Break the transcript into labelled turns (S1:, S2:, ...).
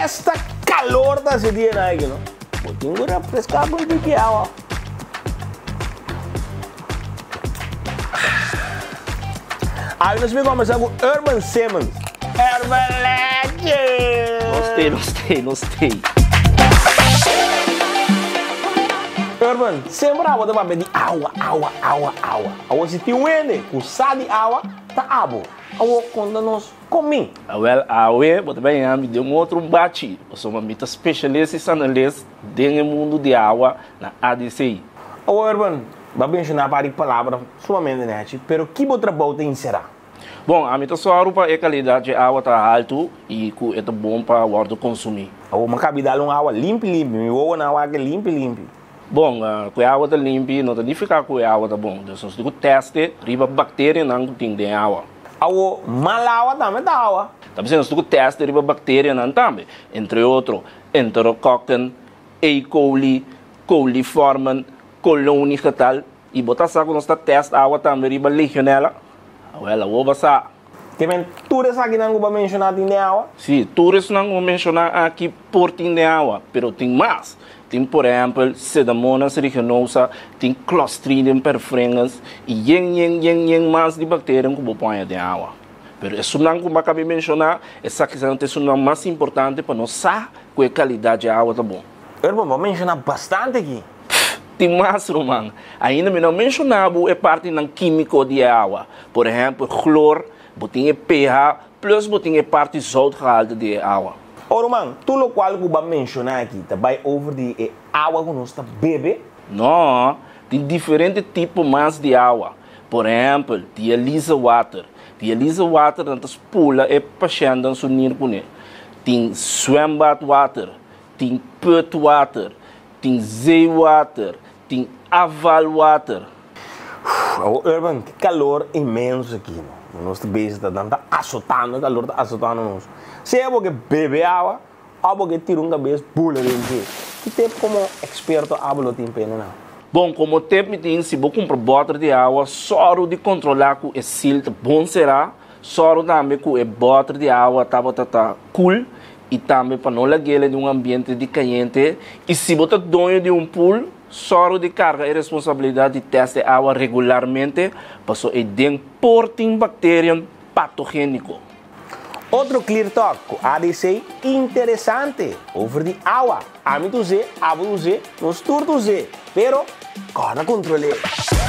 S1: esta calor da cidade aqui, não? Eu tenho que refrescar com o que é água. Aí nós vamos começar com Urban Simmons. Urban Legend!
S2: Gostei.
S1: Urban, sempre a botar para pedir água. Agora se tem um ende, o sal de água, tá abo. Agora quando nós comemos.
S2: Well, bota bem, me deu um outro bate. Eu sou uma mita especialista e analista dentro do mundo de água na ADC.
S1: Agora, Urban, vai mencionar para a palavra somente, né? Pero que outra volta encerrar?
S2: Bom, a mita só para a qualidade de água tá alto e que é bom para o guarda consumir.
S1: Agora, uma cabida uma água limpa, me vou na água que limpa.
S2: Bom, com a água tá limpa, não tá nem ficar com a água tá bom. Então, se você teste, riba bactéria não tem de água.
S1: Agora, mal água também dá água.
S2: Tá pensando, se você teste, riba bactéria não também. Entre outros, enterococcus, E. coli, coliforme, colônia e tal. E botar saco, nós tá teste água também, riba legionela. Well, vou passar.
S1: Também, tudo isso aqui não vou mencionar de água?
S2: Sim, tudo isso não vou mencionar aqui por tem de água, mas tem mais. Tem, por exemplo, Pseudomonas aeruginosa, tem Clostridium perfringens e mais de bactérias que vou pôr de água. Mas isso não que eu acabei de mencionar, essa questão é mais importante para nós saber que a qualidade de água está bom.
S1: Eu vou mencionar bastante aqui.
S2: Tem mais, Romão. Ainda não mencionava a parte não química de água. Por exemplo, cloro, tem pH, plus tem a parte salto de água.
S1: Romão, tudo o qual eu vou mencionar aqui, vai over de água que nós bebe?
S2: Não, tem diferentes tipos mais de água. Por exemplo, dialysis water. Dialysis water, nós pula e paciente no nirpune. Tem swim bath water, tem put water, tem zee water, tem aval water.
S1: Urban, que calor imenso aqui. Nós estamos azotando, o calor está azotando nós. Se é porque bebe água, ou porque tira cabeça, pula dentro. Que tempo como experto hablo tem pena não?
S2: Bom, como tempo tem, se você comprar bota de água, só de controlar que o silt bom será, só também que a bota de água está cool, e também para não lagueira de ambiente de quente. E se você dono de pool, só de carga e responsabilidade de testar água regularmente, para só portem bactéria patogênico.
S1: Outro clear talk, ADC interessante, over de água. A mim tu nós turto pero, corre controle.